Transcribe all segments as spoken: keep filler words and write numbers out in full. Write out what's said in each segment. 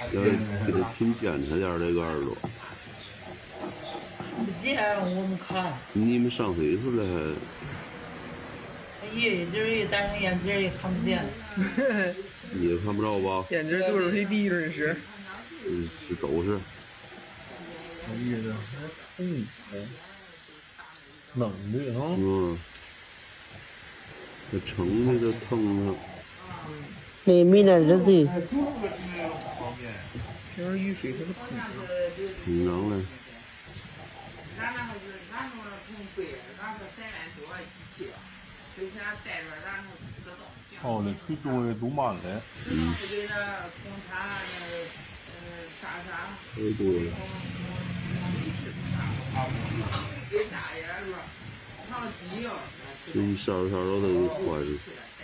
要给他勤检查点这个耳朵。 不见我们看。 你们上岁数了他爷爷今儿也戴上眼镜也看不见。 你也看不着吧？ 眼镜就是黑地上是。 嗯，是都是。 我爷爷嗯，冷的啊。 嗯。这成的都疼了。 对，没点日子。 平时雨水它是喷的。 挺凉的。 哦，那腿多的都满了。 嗯。腿多了。这一烧烧都都坏了。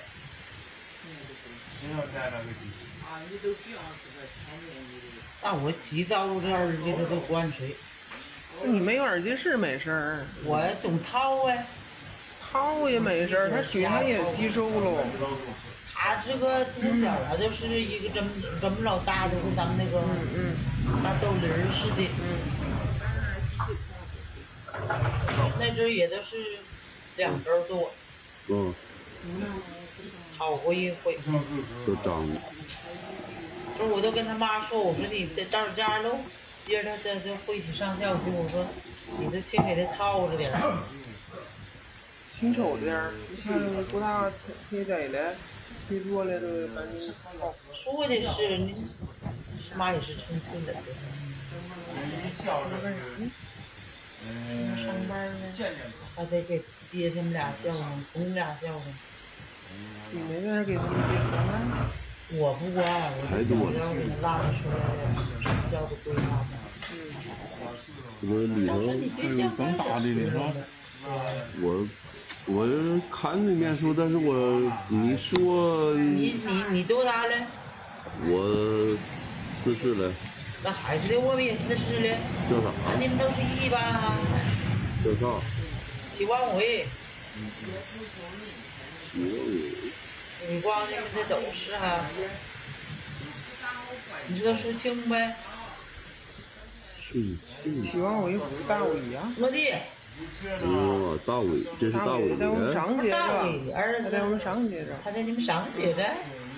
那我洗澡我这耳机它都灌水。 你没有耳机是没事儿。 我总掏哎。 掏也没事儿，它水它也吸收喽。 它这个这个小啊，就是一个这么这么老大的，跟咱们那个嗯嗯大豆梨儿似的。嗯。那阵儿也都是两根多。 嗯。 掏过一回。 都脏了。 这我都跟他妈说，我说你这到家喽，接着他这这回去上校去，我说你这勤给他操着点儿。 挺瞅着点儿，你看不大贴窄了，贴多了都赶紧操。 说的是，你妈也是成村的。嗯。上班呢，还得给接他们俩孝顺，送俩孝顺。 你没在那给他们接送啊？ 我不管，我这小要给他拉着出来，上校都归他们。 这个里头还有更大的呢，是吧？ 我我看着面数，但是我你说你你你多大了？ 我四十了。 那还是的，我们也四十了。 叫啥？ 那你们都是一班啊？ 叫啥？ 齐光伟。 齐光伟。 你光你们这都是哈。你知道苏庆呗？ 苏庆。 齐光伟不是大伟呀？ 我的。 哦，大伟，这是大伟的。 在我们上街大伟儿子。 他在我们上街着。 他在你们上街着。